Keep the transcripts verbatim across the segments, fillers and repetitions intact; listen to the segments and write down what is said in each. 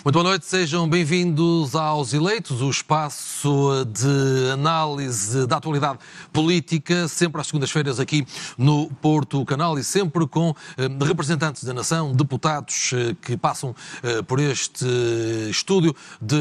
Muito boa noite, sejam bem-vindos aos Eleitos, o espaço de análise da atualidade política, sempre às segundas-feiras aqui no Porto Canal e sempre com eh, representantes da nação, deputados eh, que passam eh, por este estúdio de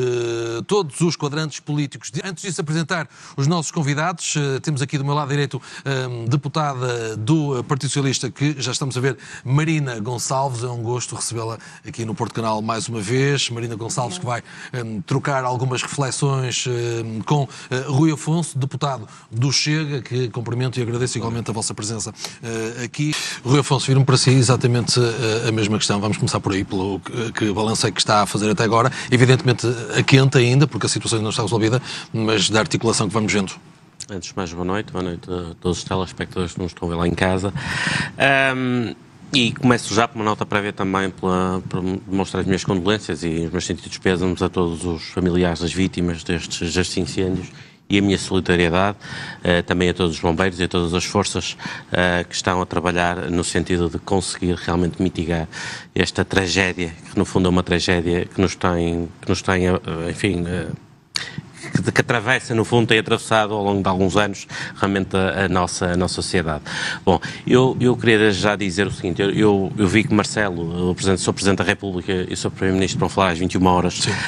eh, todos os quadrantes políticos. Antes disso, apresentar os nossos convidados, eh, temos aqui do meu lado direito eh, deputada do Partido Socialista, que já estamos a ver, Marina Gonçalves. É um gosto recebê-la aqui no Porto Canal mais uma vez. Marina Gonçalves, que vai um, trocar algumas reflexões um, com uh, Rui Afonso, deputado do Chega, que cumprimento e agradeço igualmente a vossa presença uh, aqui. Rui Afonso, viram para si exatamente uh, a mesma questão. Vamos começar por aí, pelo que, que balancei que está a fazer até agora. Evidentemente a quente ainda, porque a situação não está resolvida, mas da articulação que vamos vendo. Antes de mais, boa noite. Boa noite a todos os telespectadores que nos estão a ver lá em casa. Um... E começo já por uma nota prévia também para demonstrar as minhas condolências e os meus sentidos pésamos a todos os familiares das vítimas destes, destes incêndios e a minha solidariedade uh, também a todos os bombeiros e a todas as forças uh, que estão a trabalhar no sentido de conseguir realmente mitigar esta tragédia, que no fundo é uma tragédia que nos tem, que nos tem uh, enfim... Uh, Que, que atravessa, no fundo, tem atravessado ao longo de alguns anos realmente a, a, nossa, a nossa sociedade. Bom, eu, eu queria já dizer o seguinte, eu, eu, eu vi que Marcelo, o presidente, sou Presidente da República e sou Primeiro-Ministro, vão falar às vinte e uma horas, uh,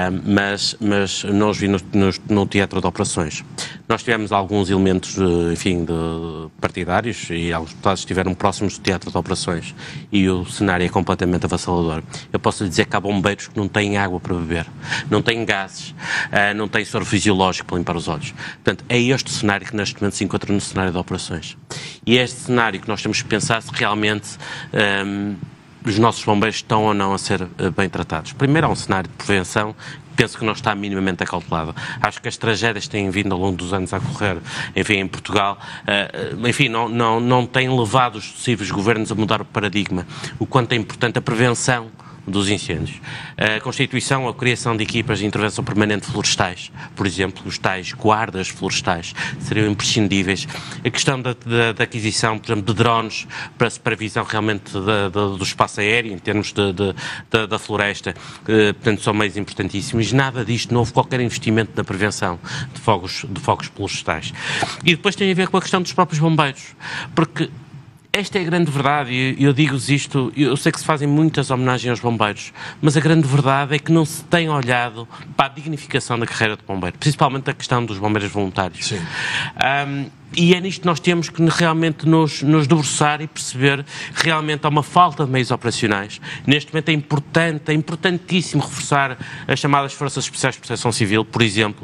mas, mas não os vi no, no, no teatro de operações. Nós tivemos alguns elementos, enfim, de partidários e alguns deputados estiveram próximos do teatro de operações e o cenário é completamente avassalador. Eu posso lhe dizer que há bombeiros que não têm água para beber, não têm gases, uh, não têm soro fisiológico para limpar os olhos. Portanto, é este o cenário que neste momento se encontra no cenário de operações. E é este cenário que nós temos que pensar se realmente um, os nossos bombeiros estão ou não a ser uh, bem tratados. Primeiro, há um cenário de prevenção penso que não está minimamente acautelado. Acho que as tragédias que têm vindo ao longo dos anos a ocorrer, enfim, em Portugal, uh, enfim, não, não, não têm levado os sucessivos governos a mudar o paradigma. O quanto é importante a prevenção dos incêndios. A constituição, a criação de equipas de intervenção permanente florestais, por exemplo, os tais guardas florestais, seriam imprescindíveis. A questão da, da, da aquisição, por exemplo, de drones para a supervisão realmente da, da, do espaço aéreo, em termos de, de, de, da floresta, eh, portanto, são meios importantíssimos. Nada disto, não houve qualquer investimento na prevenção de fogos, de fogos florestais. E depois tem a ver com a questão dos próprios bombeiros, porque esta é a grande verdade, e eu digo-vos isto, eu sei que se fazem muitas homenagens aos bombeiros, mas a grande verdade é que não se tem olhado para a dignificação da carreira de bombeiro, principalmente a questão dos bombeiros voluntários. Sim. Um, e é nisto que nós temos que realmente nos, nos debruçar e perceber que realmente há uma falta de meios operacionais. Neste momento é importante, é importantíssimo reforçar as chamadas Forças Especiais de Proteção Civil, por exemplo,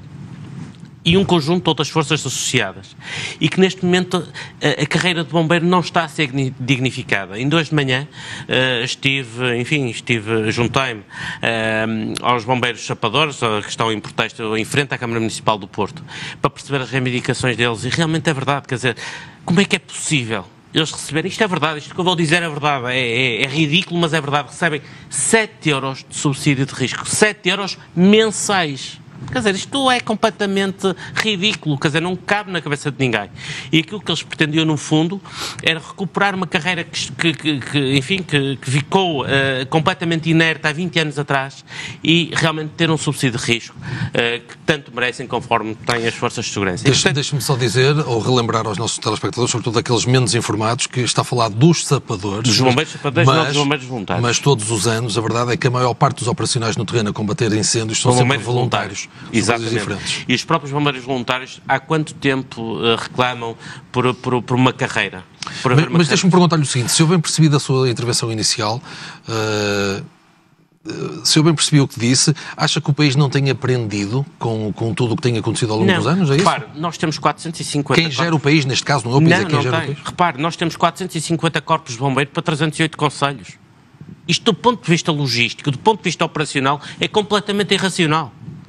e um conjunto de outras forças associadas, e que neste momento a, a carreira de bombeiro não está a ser dignificada. Ainda hoje de manhã uh, estive, enfim, estive, juntei-me uh, aos bombeiros chapadores, que estão em protesto em frente à Câmara Municipal do Porto, para perceber as reivindicações deles, e realmente é verdade, quer dizer, como é que é possível eles receberem, isto é verdade, isto que eu vou dizer é verdade, é, é, é ridículo, mas é verdade, recebem sete euros de subsídio de risco, sete euros mensais. Quer dizer, isto é completamente ridículo, quer dizer, não cabe na cabeça de ninguém. E aquilo que eles pretendiam, no fundo, era recuperar uma carreira que, que, que enfim, que, que ficou uh, completamente inerte há vinte anos atrás e realmente ter um subsídio de risco uh, que tanto merecem conforme têm as forças de segurança. Deixe, Deixe-me só dizer, ou relembrar aos nossos telespectadores, sobretudo aqueles menos informados, que está a falar dos sapadores. Dos bombeiros sapadores, mas, não dos bombeiros voluntários. Mas todos os anos, a verdade é que a maior parte dos operacionais no terreno a combater incêndios são sempre voluntários. voluntários. Exatamente. E os próprios bombeiros voluntários há quanto tempo uh, reclamam por, por, por uma carreira? Por mas mas deixe-me perguntar-lhe o seguinte, se eu bem percebi da sua intervenção inicial, uh, uh, se eu bem percebi o que disse, acha que o país não tem aprendido com, com tudo o que tem acontecido ao longo não, dos anos? É repare, isso? nós temos quatrocentos e cinquenta... Quem gera o país, neste caso, não é o país, não, é quem não gera tem. o país? Repare, nós temos quatrocentos e cinquenta corpos de bombeiro para trezentos e oito concelhos. Isto, do ponto de vista logístico, do ponto de vista operacional, é completamente irracional.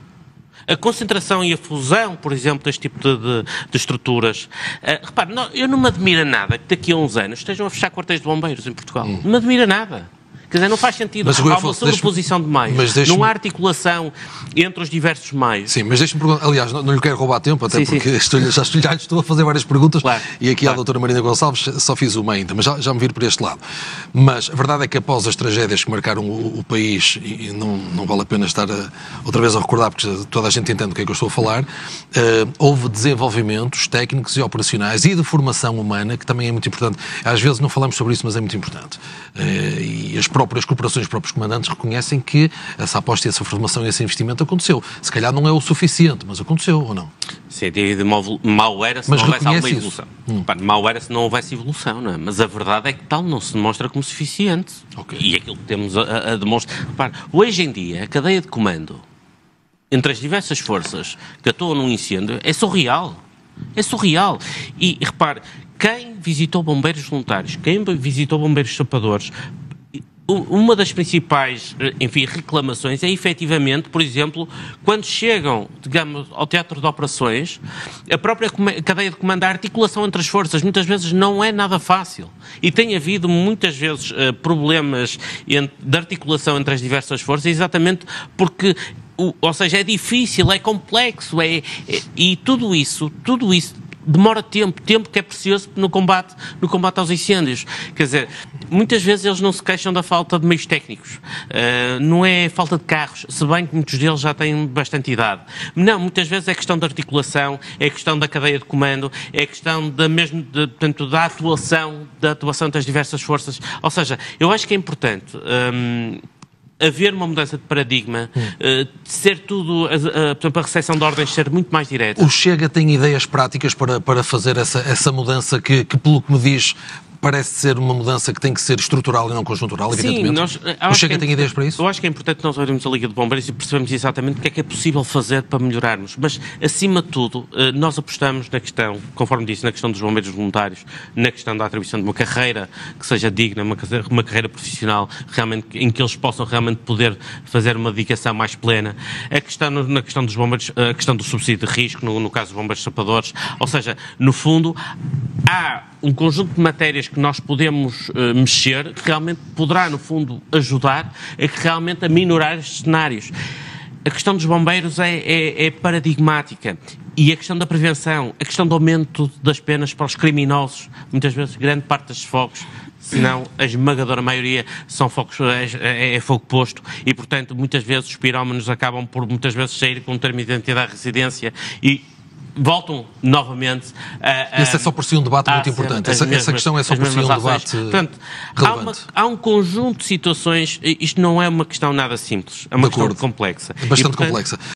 A concentração e a fusão, por exemplo, deste tipo de, de, de estruturas. Uh, repare, não, eu não me admira nada que daqui a uns anos estejam a fechar quartéis de bombeiros em Portugal. Hum. Não me admira nada. Quer dizer, não faz sentido. Mas, há uma sobreposição de meios. Não há articulação entre os diversos meios. Sim, mas deixe-me perguntar. Aliás, não, não lhe quero roubar tempo, até sim, porque sim. Estou, já estou, estou a fazer várias perguntas claro, e aqui claro. à doutora Marina Gonçalves só fiz uma ainda, mas já, já me viro por este lado. Mas a verdade é que após as tragédias que marcaram o, o país, e não, não vale a pena estar a, outra vez a recordar, porque toda a gente entende do que é que eu estou a falar, uh, houve desenvolvimentos técnicos e operacionais e de formação humana, que também é muito importante. Às vezes não falamos sobre isso, mas é muito importante. Uh, e as próprias corporações, os próprios comandantes reconhecem que essa aposta, essa formação e esse investimento aconteceu. Se calhar não é o suficiente, mas aconteceu ou não? Sim, de mal era se mas não houvesse alguma isso. evolução. Hum. Mal era se não houvesse evolução, não é? Mas a verdade é que tal não se demonstra como suficiente. Okay. E aquilo que temos a, a demonstrar... Repare, hoje em dia, a cadeia de comando entre as diversas forças que atuam num incêndio é surreal. É surreal. E, repare, quem visitou bombeiros voluntários, quem visitou bombeiros sapadores, uma das principais, enfim, reclamações é efetivamente, por exemplo, quando chegam, digamos, ao teatro de operações, a própria cadeia de comando, a articulação entre as forças, muitas vezes não é nada fácil. E tem havido muitas vezes problemas de articulação entre as diversas forças, exatamente porque, ou seja, é difícil, é complexo, é, é e tudo isso, tudo isso demora tempo, tempo que é precioso no combate, no combate aos incêndios. Quer dizer, muitas vezes eles não se queixam da falta de meios técnicos. Uh, não é falta de carros, se bem que muitos deles já têm bastante idade. Não, muitas vezes é questão de articulação, é questão da cadeia de comando, é questão da, mesmo, de, portanto, da atuação, da atuação das diversas forças. Ou seja, eu acho que é importante... Um, haver uma mudança de paradigma, hum. uh, ser tudo, uh, uh, portanto, a recepção de ordens ser muito mais direta. O Chega tem ideias práticas para, para fazer essa, essa mudança que, que, pelo que me diz, parece ser uma mudança que tem que ser estrutural e não conjuntural, evidentemente? Sim, nós, o Chega é, tem ideias para isso? Eu acho que é importante nós olharmos a Liga de Bombeiros e percebemos exatamente o que é que é possível fazer para melhorarmos. Mas, acima de tudo, nós apostamos na questão, conforme disse, na questão dos bombeiros voluntários, na questão da atribuição de uma carreira que seja digna, uma carreira, uma carreira profissional, realmente, em que eles possam realmente poder fazer uma dedicação mais plena. A questão, na questão dos bombeiros, a questão do subsídio de risco, no, no caso dos bombeiros sapadores, ou seja, no fundo, há um conjunto de matérias que nós podemos uh, mexer, que realmente poderá, no fundo, ajudar a que realmente a minorar estes cenários. A questão dos bombeiros é, é, é paradigmática. E a questão da prevenção, a questão do aumento das penas para os criminosos, muitas vezes grande parte destes fogos, se não a esmagadora maioria, são fogos, é, é fogo posto e, portanto, muitas vezes os pirómanos acabam por, muitas vezes, sair com um termo de identidade de residência e voltam novamente a... a Esse é só por si um debate muito importante. Essa, mesmas, essa questão é só por si um debate Portanto, relevante. Há, uma, há um conjunto de situações, isto não é uma questão nada simples, é uma questão complexa. Bastante e, portanto, complexa.